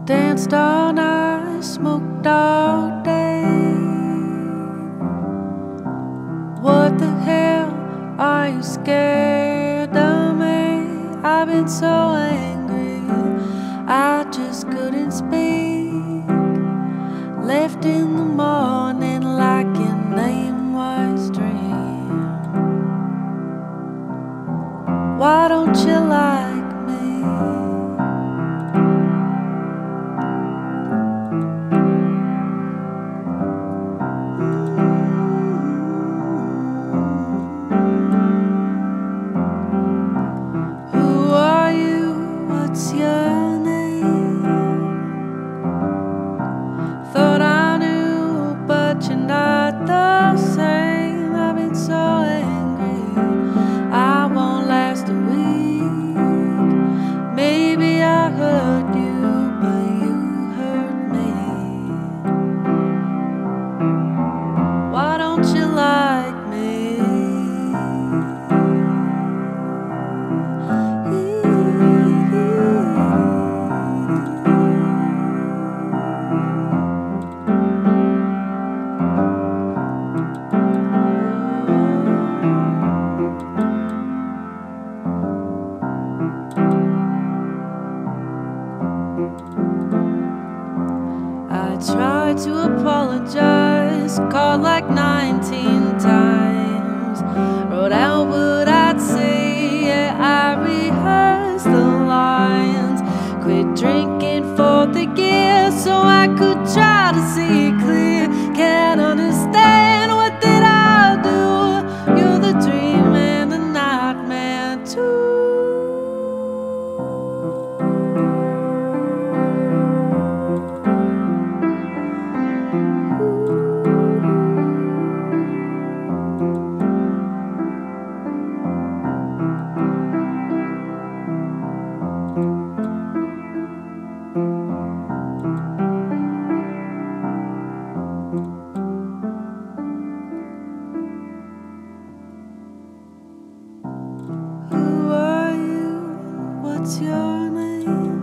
Danced all night, smoked all day. What the hell, are you scared of me? I've been so angry, I just couldn't speak. Left in the morning like an aimless dream. Why don't you like me? Who are you? What's your name? Thought I knew, but you're not the same. I've been so angry, I won't last a week. Maybe I hurt you, but you hurt me. Why don't you like me? I tried to apologize, called like 19 times, wrote out what I'd say, yeah, I rehearsed the lines. Quit drinking for the year so I could try to see clear. Can't understand, what did I do? You're the dream and the nightmare too. Who are you? What's your name?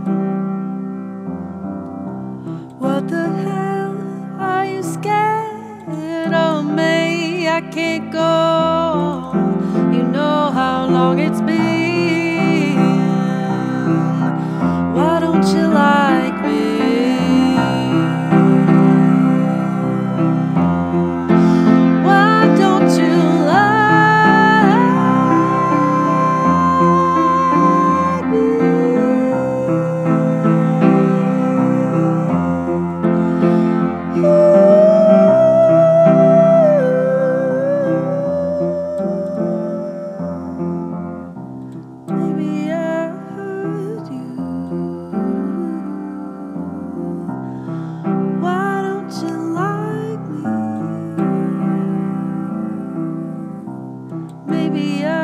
What the hell, are you scared of me? I can't go on. You know how long it's been. Why don't you like me? Why don't you like Maybe I hurt you. Why don't you like me? Maybe I